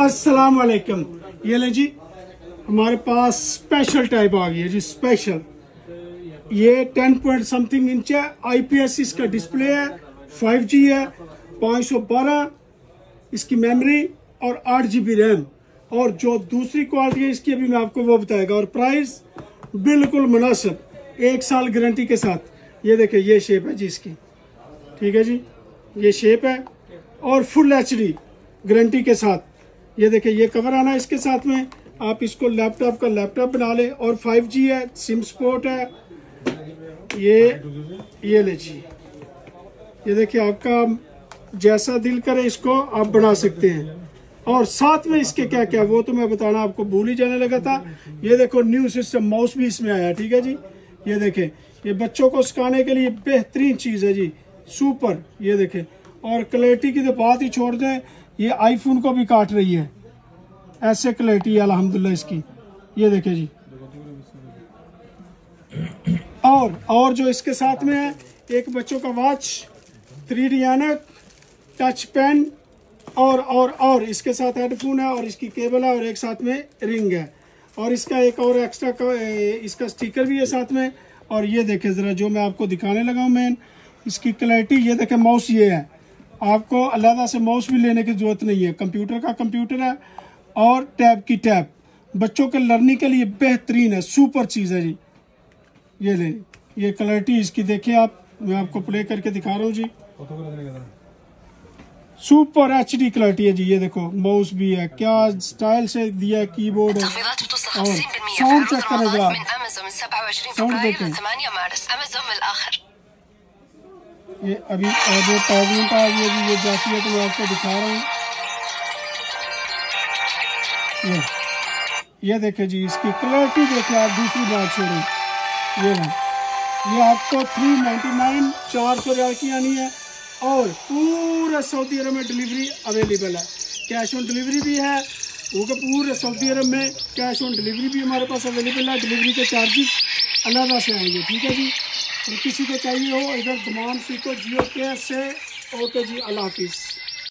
अस्सलाम वालेकुम। ये ले जी, हमारे पास स्पेशल टाइप आ गई है जी, स्पेशल। ये 10 पॉइंट समथिंग इंच है, IPS इसका डिस्प्ले है, 5G है, 512 इसकी मेमोरी और 8GB रैम। और जो दूसरी क्वालिटी है इसकी अभी मैं आपको वो बताएगा। और प्राइस बिल्कुल मुनासिब, 1 साल गारंटी के साथ। ये देखिए, ये शेप है जी इसकी, ठीक है जी, ये शेप है और फुल HD गारंटी के साथ। ये देखिए, ये कवर आना है इसके साथ में, आप इसको लैपटॉप का लैपटॉप बना ले। और 5G है, सिम सपोर्ट है। ये ले जी, ये देखिए, आपका जैसा दिल करे इसको आप बना सकते हैं। और साथ में इसके क्या क्या वो तो मैं बताना आपको भूल ही जाने लगा था। ये देखो, न्यू सिस्टम माउस भी इसमें आया, ठीक है जी। ये देखें, ये बच्चों को सिखाने के लिए बेहतरीन चीज़ है जी, सुपर। ये देखें, और क्लैरिटी की तो बात ही छोड़ दें, ये आईफोन को भी काट रही है, ऐसे क्लैरिटी है अल्हम्दुलिल्लाह इसकी। ये देखें जी। और जो इसके साथ में है, एक बच्चों का वॉच, 3D ऐनक, टच पेन और इसके साथ हेडफोन है, और इसकी केबल है, और एक साथ में रिंग है। और इसका एक और एक्स्ट्रा इसका स्टिकर भी है साथ में। और ये देखें ज़रा, जो मैं आपको दिखाने लगा हूँ मेन, इसकी क्लैरिटी। ये देखें, माउस ये है, आपको अलहदा से माउस भी लेने की ज़रूरत नहीं है, कंप्यूटर का कंप्यूटर है और टैब की टैब। बच्चों के लर्निंग के लिए बेहतरीन है, सुपर चीज़ है जी। ये ले, ये क्लैरिटी इसकी देखिए आप, मैं आपको प्ले करके दिखा रहा हूँ जी, सुपर HD क्लैरिटी है जी। ये देखो, माउस भी है, क्या स्टाइल से दिया है, कीबोर्ड है। और साउंड चेक करें जरा, साउंड देखें। ये अभी जो टैगलिंग का ये जाती है तो मैं आपको दिखा रहा हूँ। ये देखें जी, इसकी क्लैरिटी देखें आप, दूसरी बात छोड़ें। ये आपको 399 400 रियाल की आनी है। और पूरे सऊदी अरब में डिलीवरी अवेलेबल है, कैश ऑन डिलीवरी भी है। वो कि पूरे सऊदी अरब में कैश ऑन डिलीवरी भी हमारे पास अवेलेबल है। डिलीवरी के चार्जेस अलग से आएंगे, ठीक है जी। और किसी को चाहिए हो इधर दमाम सीखो जियो के से। ओके जी, अल्लाह हाफिज़।